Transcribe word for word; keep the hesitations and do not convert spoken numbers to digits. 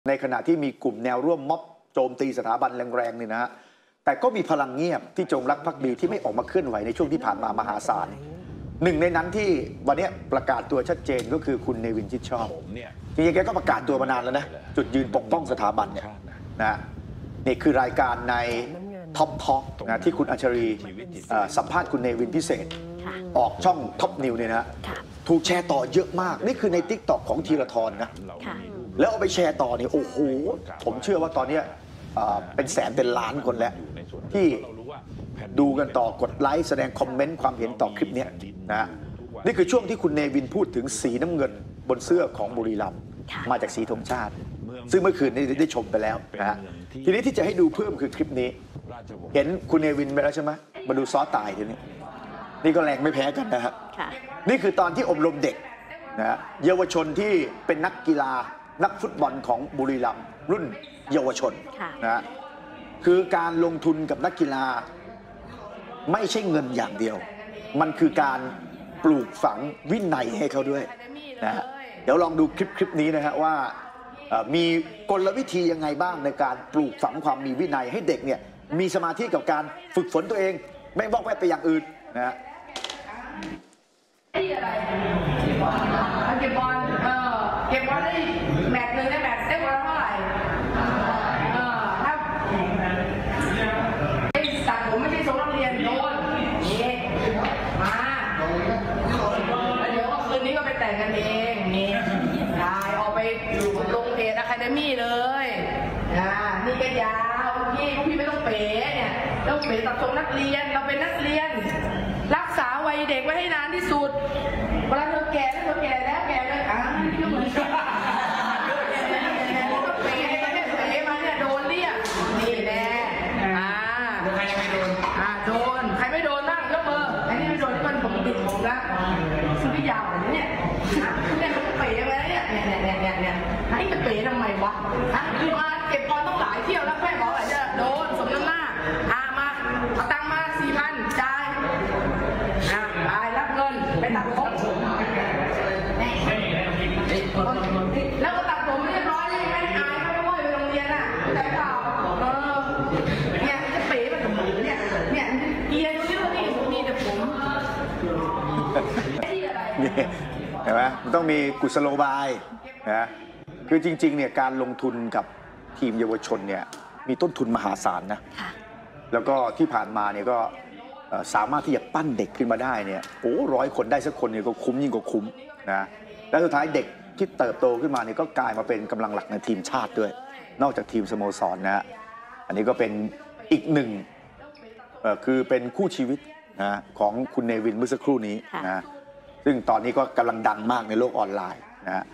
ในขณะที่มีกลุ่มแนวร่วมม็อบโจมตีสถาบันแรงๆนี่นะฮะแต่ก็มีพลังเงียบที่จงรักภักดีที่ไม่ออกมาเคลื่อนไหวในช่วงที่ผ่านมามหาศาลหนึ่งในนั้นที่วันนี้ประกาศตัวชัดเจนก็คือคุณเนวินชิดชอบจริงๆแกก็ประกาศตัวมานานแล้วนะจุดยืนปกป้องสถาบันเนี่ยนะนี่คือรายการในท็อปท็อกนะที่คุณอัญชรีสัมภาษณ์คุณเนวินพิเศษออกช่องท็อปนิวเนี่ยนะถูกแชร์ต่อเยอะมากนี่คือใน ติ๊กต็อก ของธีรทรนะแล้วเอาไปแชร์ต่อเนี่ยโอ้โหผมเชื่อว่าตอนนี้เป็นแสนเป็นล้านคนแล้วที่ดูกันต่อกดไลค์แสดงคอมเมนต์ความเห็นต่อคลิปนี้นะนี่คือช่วงที่คุณเนวินพูดถึงสีน้ำเงินบนเสื้อของบุรีรัมย์มาจากสีธงชาติซึ่งเมื่อคืนนี้ได้ชมไปแล้วนะฮะทีนี้ที่จะให้ดูเพิ่มคือคลิปนี้เห็นคุณเนวินไปแล้วใช่ไหมมาดูซ้อตายทีนี้นี่ก็แรงไม่แพ้กันนะฮะนี่คือตอนที่อบรมเด็กนะเยาวชนที่เป็นนักกีฬานักฟุตบอลของบุรีรัมย์รุ่นเยาวชนนะคือการลงทุนกับนักกีฬาไม่ใช่เงินอย่างเดียวมันคือการปลูกฝังวินัยให้เขาด้วยนะฮะเดี๋ยวลองดูคลิปคลิปนี้นะฮะว่ามีกลวิธียังไงบ้างในการปลูกฝังความมีวินัยให้เด็กเนี่ยมีสมาธิกับการฝึกฝนตัวเองไม่บอกแวกไปอย่างอื่นนะฮะเก็บบอลเออเก็บบอลได้แมตช์หนึ่งได้แมตช์ได้บอลเท่าไหร่เออถ้าไอ้ตัดผมไม่ใช่ทรงนักเรียนโดนนี่มาแล้วเดี๋ยวคืนนี้ก็ไปแต่งกันเองนี่ได้ออกไปลงเพจอะคาเดมี่เลยอ่านี่ก็ยาวพี่พี่ไม่ต้องเป๋เนี่ยต้องเป๋ตัดทรงนักเรียนเราเป็นนักเรียนรักษาวัยเด็กไว้ให้นานที่สุดเวลาเธอแก่แล้วเธอแก่แล้วแก่เลยอ่ะนี่ก็เหมือนกันก็เป๋มาเนี่ยเป๋มาเนี่ยโดนเรียกนี่แน่อ่าใครยังไม่โดนอ่าโดนใครไม่โดนบ้างยกมือไอ้นี่ไม่โดนที่มันผมติดผมแล้วซื้อยาวแบบนี้เนี่ยเนี่ยมันเป๋มาเนี่ยเนี่ยเนี่ยเนี่ยเนี่ยไอ้มันเป๋ทำไมวะอ่ะคือมาเก็บบอลต้องหลายเที่ยวแล้วแม่บอกอะไรจะโดนสมน้ำหน้าอ่ามาเอาตังค์มาสี่พันจ่ายอ่าไปรับเงินไปตัดผมแล้วก็ตัดผมเรียบร้อยเลยไม่อายเขาไม่ว่าไปโรงเรียนอ่ะแต่เปล่าเออเนี่ยจะเป๋มันผมเนี่ยเนี่ยเกียร์ดูนี่ดูนี่มีแต่ผมเห็นไหมมันต้องมีกุศโลบายนะคือจริงๆเนี่ยการลงทุนกับทีมเยาวชนเนี่ยมีต้นทุนมหาศาลนะแล้วก็ที่ผ่านมาเนี่ยก็สามารถที่จะปั้นเด็กขึ้นมาได้เนี่ยโอ้ร้อยคนได้สักคนเนี่ยก็คุ้มยิ่งกว่าคุ้มนะและสุดท้ายเด็กที่เติบโตขึ้นมาเนี่ยก็กลายมาเป็นกำลังหลักในทีมชาติด้วยนอกจากทีมสโมสรนะฮะอันนี้ก็เป็นอีกหนึ่งคือเป็นคู่ชีวิตนะของคุณเนวินเมื่อสักครู่นี้นะซึ่งตอนนี้ก็กำลังดังมากในโลกออนไลน์นะฮะ